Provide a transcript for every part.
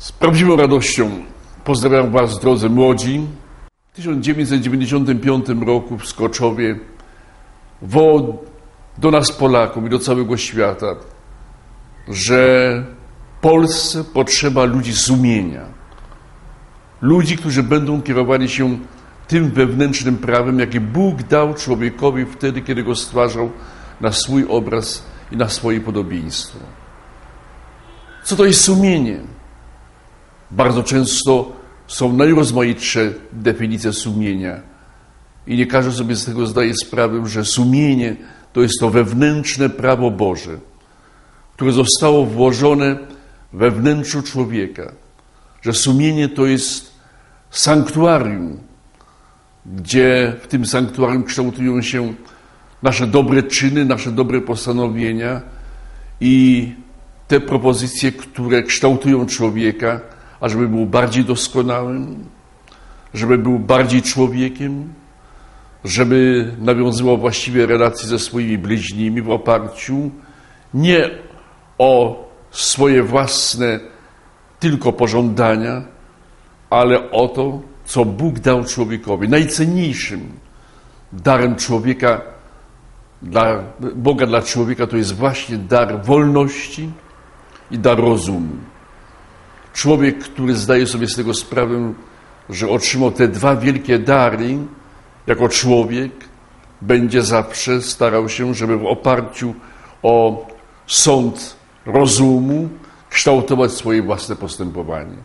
Z prawdziwą radością pozdrawiam Was, drodzy młodzi. W 1995 roku w Skoczowie wołał do nas, Polaków i do całego świata, że Polsce potrzeba ludzi sumienia. Ludzi, którzy będą kierowali się tym wewnętrznym prawem, jakie Bóg dał człowiekowi wtedy, kiedy go stwarzał na swój obraz i na swoje podobieństwo. Co to jest sumienie? Bardzo często są najrozmaitsze definicje sumienia i nie każdy sobie z tego zdaje sprawę, że sumienie to jest to wewnętrzne prawo Boże, które zostało włożone we wnętrzu człowieka, że sumienie to jest sanktuarium, gdzie w tym sanktuarium kształtują się nasze dobre czyny, nasze dobre postanowienia i te propozycje, które kształtują człowieka, ażeby był bardziej doskonałym, żeby był bardziej człowiekiem, żeby nawiązywał właściwie relacje ze swoimi bliźnimi w oparciu nie o swoje własne tylko pożądania, ale o to, co Bóg dał człowiekowi. Najcenniejszym darem człowieka, Boga dla człowieka to jest właśnie dar wolności i dar rozumu. Człowiek, który zdaje sobie z tego sprawę, że otrzymał te dwa wielkie dary, jako człowiek będzie zawsze starał się, żeby w oparciu o sąd rozumu kształtować swoje własne postępowanie.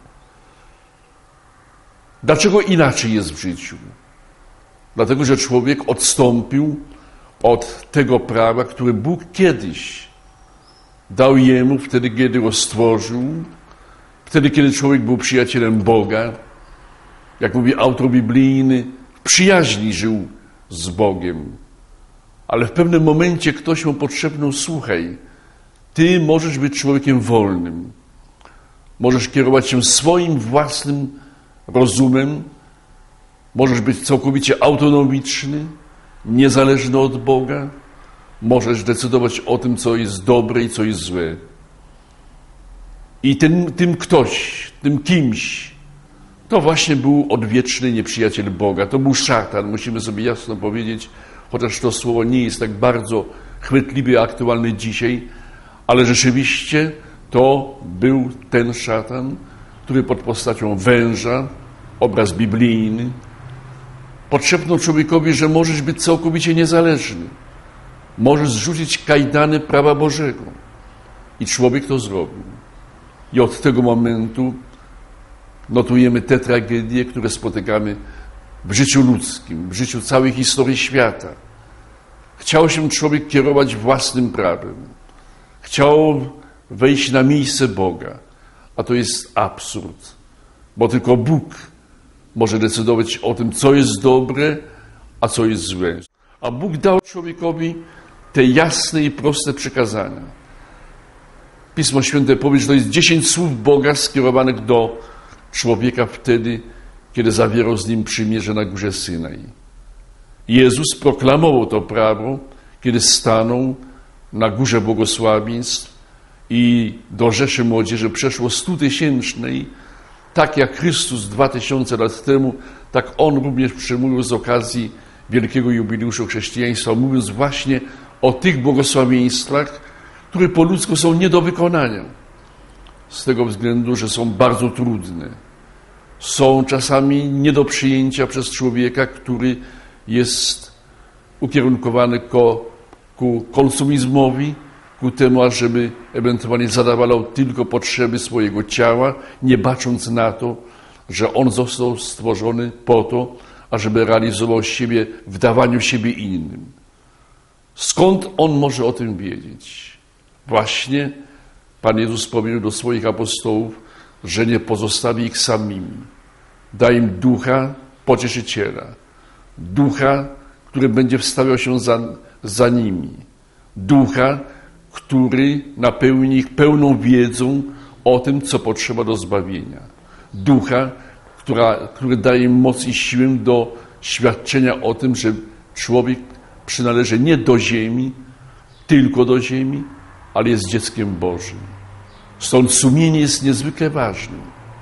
Dlaczego inaczej jest w życiu? Dlatego, że człowiek odstąpił od tego prawa, które Bóg kiedyś dał jemu, wtedy, kiedy go stworzył, wtedy, kiedy człowiek był przyjacielem Boga, jak mówi autor biblijny, w przyjaźni żył z Bogiem. Ale w pewnym momencie ktoś mu podszepnął: słuchaj, ty możesz być człowiekiem wolnym. Możesz kierować się swoim własnym rozumem. Możesz być całkowicie autonomiczny, niezależny od Boga. Możesz decydować o tym, co jest dobre i co jest złe. I tym ktoś, tym kimś, to właśnie był odwieczny nieprzyjaciel Boga. To był szatan, musimy sobie jasno powiedzieć, chociaż to słowo nie jest tak bardzo chwytliwe i aktualne dzisiaj, ale rzeczywiście to był ten szatan, który pod postacią węża, obraz biblijny, podszepnął człowiekowi, że możesz być całkowicie niezależny. Możesz zrzucić kajdany prawa Bożego. I człowiek to zrobił. I od tego momentu notujemy te tragedie, które spotykamy w życiu ludzkim, w życiu całej historii świata. Chciał się człowiek kierować własnym prawem. Chciał wejść na miejsce Boga. A to jest absurd, bo tylko Bóg może decydować o tym, co jest dobre, a co jest złe. A Bóg dał człowiekowi te jasne i proste przykazania. Pismo Święte powie, że to jest 10 słów Boga skierowanych do człowieka wtedy, kiedy zawierał z nim przymierze na górze Synaj. Jezus proklamował to prawo, kiedy stanął na górze błogosławieństw i do rzeszy młodzieży przeszło 100-tysięcznej, tak jak Chrystus 2000 lat temu, tak On również przemówił z okazji wielkiego jubileuszu chrześcijaństwa, mówiąc właśnie o tych błogosławieństwach, które po ludzku są nie do wykonania. Z tego względu, że są bardzo trudne. Są czasami nie do przyjęcia przez człowieka, który jest ukierunkowany ku konsumizmowi, ku temu, ażeby ewentualnie zadawalał tylko potrzeby swojego ciała, nie bacząc na to, że on został stworzony po to, ażeby realizował siebie w dawaniu siebie innym. Skąd on może o tym wiedzieć? Właśnie Pan Jezus powiedział do swoich apostołów, że nie pozostawi ich samymi. Da im Ducha Pocieszyciela. Ducha, który będzie wstawiał się za nimi. Ducha, który napełni ich pełną wiedzą o tym, co potrzeba do zbawienia. Ducha, który daje im moc i siłę do świadczenia o tym, że człowiek przynależy nie do ziemi, tylko do ziemi, ale jest dzieckiem Bożym. Stąd sumienie jest niezwykle ważne.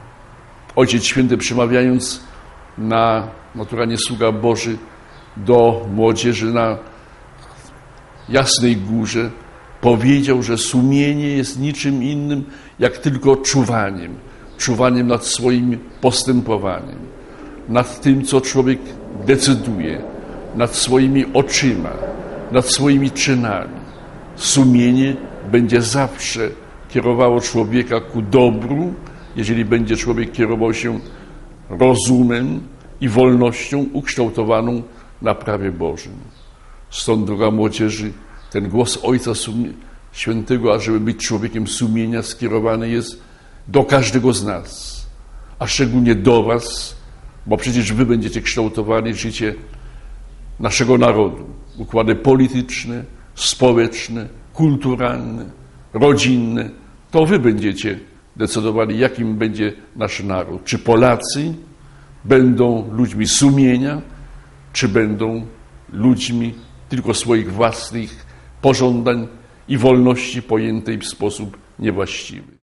Ojciec Święty, przemawiając naturalnie sługa Boży do młodzieży na Jasnej Górze, powiedział, że sumienie jest niczym innym, jak tylko czuwaniem nad swoim postępowaniem, nad tym, co człowiek decyduje, nad swoimi oczyma, nad swoimi czynami. Sumienie będzie zawsze kierowało człowieka ku dobru, jeżeli będzie człowiek kierował się rozumem i wolnością ukształtowaną na prawie Bożym. Stąd, droga młodzieży, ten głos Ojca Świętego, ażeby być człowiekiem sumienia, skierowany jest do każdego z nas, a szczególnie do was, bo przecież wy będziecie kształtowali życie naszego narodu, układy polityczne, społeczne, kulturalne, rodzinne. To wy będziecie decydowali, jakim będzie nasz naród. Czy Polacy będą ludźmi sumienia, czy będą ludźmi tylko swoich własnych pożądań i wolności pojętej w sposób niewłaściwy.